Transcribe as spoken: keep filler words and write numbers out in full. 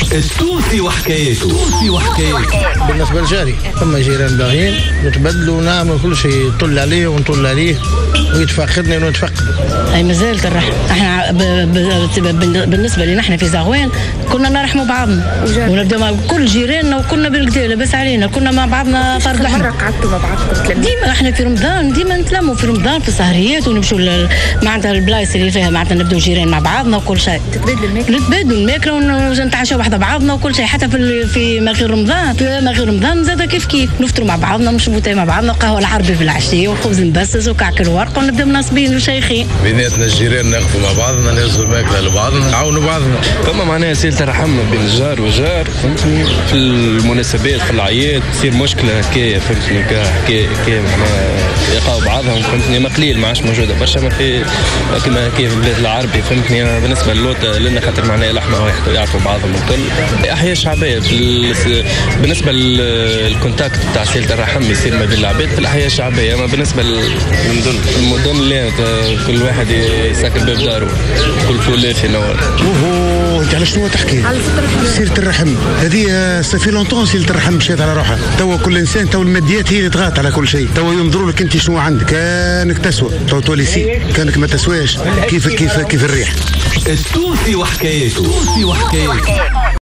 التونسي وحكاياته. التونسي وحكاياته. بالنسبة لجاري ثم جيران باغيين نتبدلوا ونعملوا كل شيء، يطل عليه ونطل عليه ويتفقدني ونتفقد. اي مازالت الرحمة. احنا ب... ب... بالنسبة لنا احنا في زغوان كنا نرحموا بعضنا ونبداو مع كل جيراننا وكنا بالكدا لاباس علينا، كنا مع بعضنا فرد احمر. مرة قعدتوا مع بعضكم ديما احنا في رمضان ديما نتلموا في رمضان في السهريات ونمشوا ل... معناتها البلايص اللي فيها معناتها نبداو جيران مع بعضنا وكل شيء. تتبادلوا الماكلة؟ نتبادلوا الماكلة ونتعشوا واحدة بعضنا وكل شيء، حتى في في ما غير رمضان في ما غير رمضان زاد كيف كيف نفطروا مع بعضنا ونشربوا تاي مع بعضنا، قهوة العربي في العشية وخبز مبسس وكعك الورق ونبداو ناصبين وشيخين. بيناتنا الجيران نقفوا مع بعضنا نهزوا الماكلة لبعضنا نعاونوا بعضنا. فما معناها سيلة رحم بين الجار والجار فهمتني، في المناسبات في الأعياد تصير مشكلة هكايا فهمتني، كهكايا هكايا يلقاو بعضهم فهمتني، ما قليل ما عادش موجودة برشا ما في كما هكايا في البلاد العربي فهمتني. بالنسبة للوطة لنا خاطر معناها لحمة واحد يعرفوا بعضهم الكل. أحياء شعبية بالنسبة للكونتاكت تاع سيلة الرحم يصير ما بين العباد في الأحياء الشعبية، أما بالنسبة للمدن المدن لا كل واحد يسكر باب داره كل فول في نوار. اوهو انت على شنو تحكي؟ على سيرة الرحم هذه سافي لونتون، سيرة الرحم مشات على روحها. توا كل انسان توا الماديات هي اللي تغات على كل شيء، توا ينظروا لك انت شنو عندك، كانك تسوى توا تولي سي، كانك ما تسواش كيف كيف كيف الريح. التونسي وحكاياته. التونسي وحكاياته.